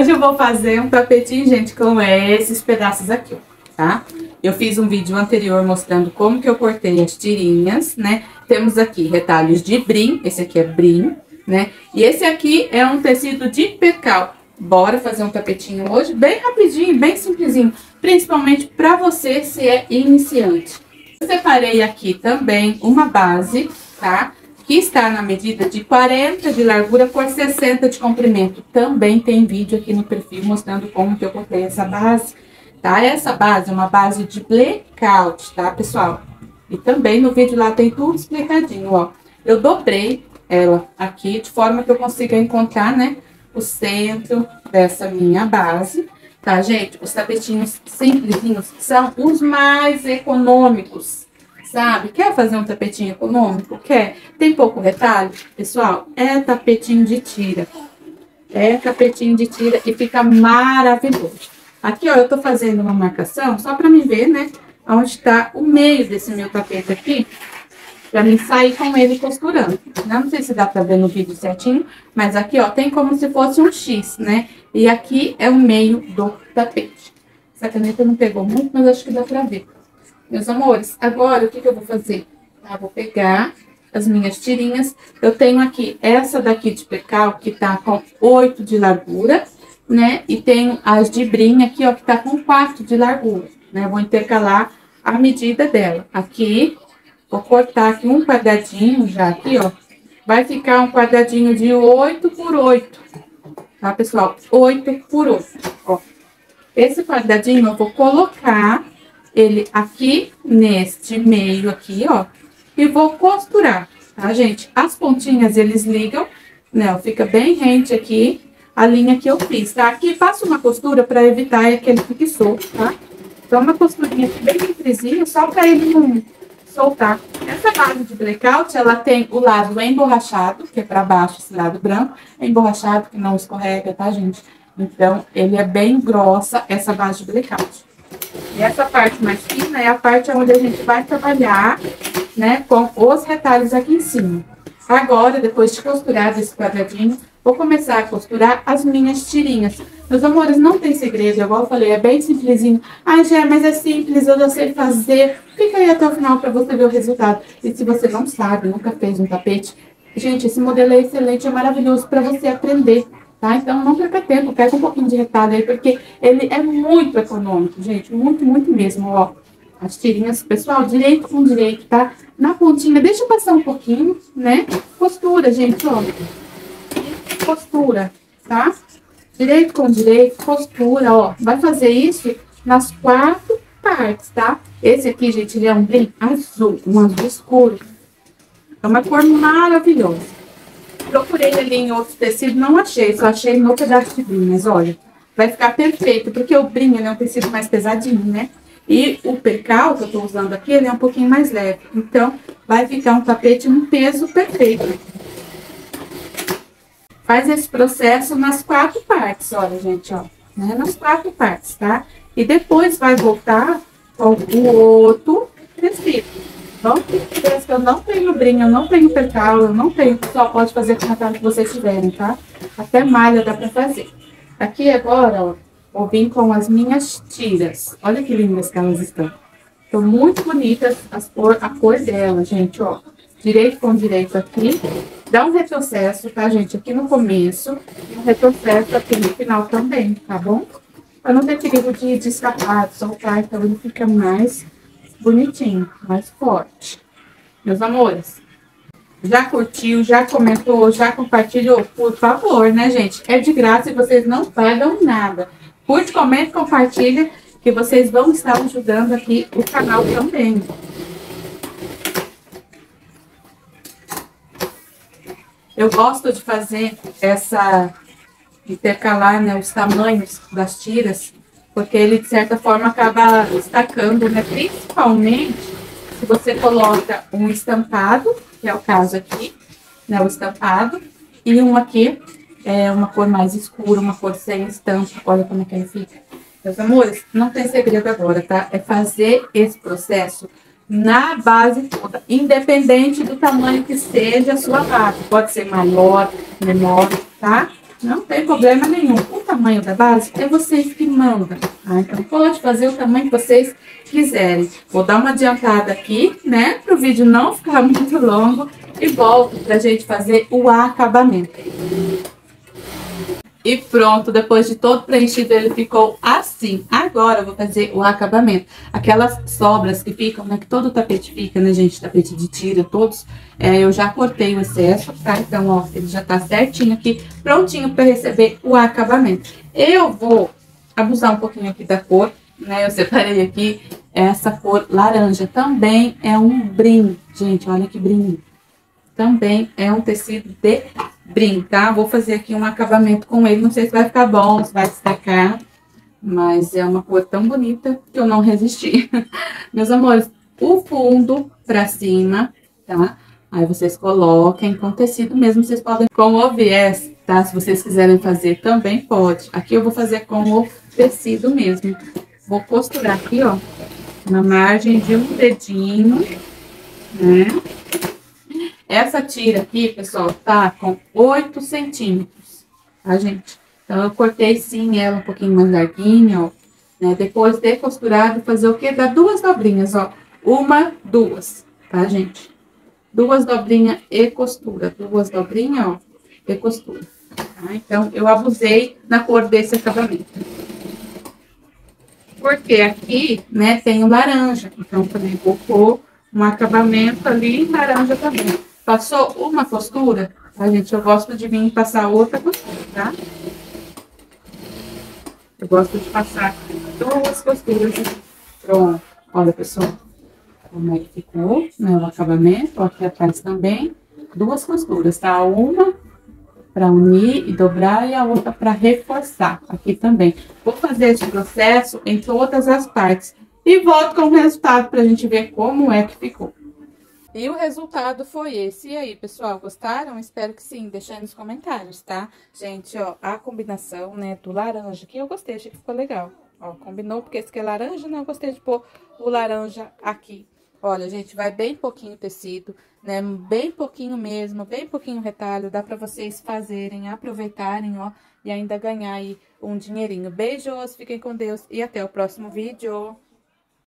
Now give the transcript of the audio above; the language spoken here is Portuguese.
Hoje eu vou fazer um tapetinho, gente, com esses pedaços aqui, ó, tá? Eu fiz um vídeo anterior mostrando como que eu cortei as tirinhas, né? Temos aqui retalhos de brim, esse aqui é brim, né? E esse aqui é um tecido de percal. Bora fazer um tapetinho hoje, bem rapidinho, bem simplesinho, principalmente para você se é iniciante. Eu separei aqui também uma base, tá? Que está na medida de 40 de largura por 60 de comprimento. Também tem vídeo aqui no perfil mostrando como que eu cortei essa base, tá? Essa base é uma base de blackout, tá, pessoal? E também no vídeo lá tem tudo explicadinho, ó. Eu dobrei ela aqui de forma que eu consiga encontrar, né, o centro dessa minha base, tá, gente? Os tapetinhos simplesinhos são os mais econômicos. Sabe? Quer fazer um tapetinho econômico? Quer? Tem pouco retalho? Pessoal, é tapetinho de tira. É tapetinho de tira e fica maravilhoso. Aqui, ó, eu tô fazendo uma marcação só pra me ver, né? Onde tá o meio desse meu tapete aqui. Pra mim sair com ele costurando. Não sei se dá pra ver no vídeo certinho, mas aqui, ó, tem como se fosse um X, né? E aqui é o meio do tapete. Essa caneta não pegou muito, mas acho que dá pra ver. Meus amores, agora o que eu vou fazer? Eu vou pegar as minhas tirinhas. Eu tenho aqui essa daqui de percal, que tá com 8 de largura, né? E tenho as de brim aqui, ó, que tá com 4 de largura, né? Eu vou intercalar a medida dela. Aqui, vou cortar aqui um quadradinho já aqui, ó. Vai ficar um quadradinho de 8 por 8, tá, pessoal? 8 por 8, ó. Esse quadradinho eu vou colocar ele aqui neste meio aqui, ó, e vou costurar, tá, gente? As pontinhas eles ligam, né? Fica bem rente aqui a linha que eu fiz, tá? Aqui faço uma costura para evitar que ele fique solto, tá? Então, uma costurinha aqui bem simplesinha, só para ele não soltar. Essa base de blackout, ela tem o lado emborrachado, que é para baixo, esse lado branco, é emborrachado, que não escorrega, tá, gente? Então, ele é bem grossa, essa base de blackout. E essa parte mais fina é a parte onde a gente vai trabalhar, né, com os retalhos aqui em cima. Agora, depois de costurar esse quadradinho, vou começar a costurar as minhas tirinhas. Meus amores, não tem segredo, igual eu falei, é bem simplesinho. Ai, Gé, mas é simples, eu já sei fazer. Fica aí até o final para você ver o resultado. E se você não sabe, nunca fez um tapete, gente, esse modelo é excelente, é maravilhoso para você aprender. Tá? Então, não perca tempo, pega um pouquinho de retalho aí, porque ele é muito econômico, gente, muito, muito mesmo, ó. As tirinhas, pessoal, direito com direito, tá? Na pontinha, deixa passar um pouquinho, né? Costura, gente, ó. Costura, tá? Direito com direito, costura, ó. Vai fazer isso nas 4 partes, tá? Esse aqui, gente, ele é um brim azul, um azul escuro. É uma cor maravilhosa. Procurei ali em outro tecido, não achei, só achei no pedaço de brim, mas olha, vai ficar perfeito, porque o brim ele é um tecido mais pesadinho, né? E o percal que eu tô usando aqui, ele é um pouquinho mais leve, então vai ficar um tapete um peso perfeito. Faz esse processo nas 4 partes, olha, gente, ó, né? Nas 4 partes, tá? E depois vai voltar com o outro tecido. Vamos ver que eu não tenho brim, eu não tenho percal, eu não tenho, só pode fazer com a retalho que vocês tiverem, tá? Até malha dá pra fazer. Aqui agora, ó, vou vir com as minhas tiras. Olha que lindas que elas estão. Estão muito bonitas a cor delas, gente, ó. Direito com direito aqui. Dá um retrocesso, tá, gente? Aqui no começo e um retrocesso aqui no final também, tá bom? Pra não ter perigo de escapar, de soltar, então ele fica mais bonitinho, mais forte. Meus amores, já curtiu, já comentou, já compartilhou? Por favor, né, gente? É de graça e vocês não pagam nada. Curte, comenta, compartilha, que vocês vão estar ajudando aqui o canal também. Eu gosto de fazer intercalar, né, os tamanhos das tiras, porque ele, de certa forma, acaba destacando, né? Principalmente se você coloca um estampado, que é o caso aqui, né? O estampado, e um aqui, é uma cor mais escura, uma cor sem estampa. Olha como é que ele fica. Meus amores, não tem segredo agora, tá? É fazer esse processo na base toda, independente do tamanho que seja a sua base. Pode ser maior, menor, tá? Não tem problema nenhum. O tamanho da base é vocês que mandam, tá? Então, pode fazer o tamanho que vocês quiserem. Vou dar uma adiantada aqui, né? Para o vídeo não ficar muito longo. E volto pra gente fazer o acabamento. E pronto, depois de todo preenchido, ele ficou assim. Agora eu vou fazer o acabamento. Aquelas sobras que ficam, né? Que todo o tapete fica, né, gente? Tapete de tira, todos. Eu já cortei o excesso, tá? Então, ó, ele já tá certinho aqui, prontinho pra receber o acabamento. Eu vou abusar um pouquinho aqui da cor, né? Eu separei aqui essa cor laranja. Também é um brim, gente, olha que brim. Também é um tecido de brim, tá? Vou fazer aqui um acabamento com ele. Não sei se vai ficar bom, se vai destacar. Mas é uma cor tão bonita que eu não resisti. Meus amores, o fundo pra cima, tá? Aí vocês coloquem com tecido mesmo. Vocês podem com o viés, tá? Se vocês quiserem fazer, também pode. Aqui eu vou fazer com o tecido mesmo. Vou costurar aqui, ó, na margem de um dedinho, né? Essa tira aqui, pessoal, tá com 8 centímetros, tá, gente? Então, eu cortei sim ela um pouquinho mais larguinha, ó, né? Depois de costurado, fazer o quê? Dar 2 dobrinhas, ó. 1, 2, tá, gente? 2 dobrinhas e costura. 2 dobrinhas, ó, e costura. Tá? Então, eu abusei na cor desse acabamento. Porque aqui, né, tem o laranja. Então, eu falei, vou pôr um acabamento ali em laranja também. Passou uma costura, tá, gente? Eu gosto de vir passar outra costura, tá? Eu gosto de passar 2 costuras aqui. Pronto. Olha, pessoal, como é que ficou, né, o acabamento. Aqui atrás também, 2 costuras, tá? Uma para unir e dobrar e a outra para reforçar aqui também. Vou fazer esse processo em todas as partes e volto com o resultado pra gente ver como é que ficou. E o resultado foi esse. E aí, pessoal, gostaram? Espero que sim. Deixa aí nos comentários, tá? Gente, ó, a combinação, né, do laranja aqui, eu gostei, achei que ficou legal. Ó, combinou, porque esse aqui é laranja, né? Eu gostei de pôr o laranja aqui. Olha, gente, vai bem pouquinho tecido, né? Bem pouquinho mesmo, bem pouquinho retalho. Dá pra vocês fazerem, aproveitarem, ó, e ainda ganhar aí um dinheirinho. Beijos, fiquem com Deus e até o próximo vídeo.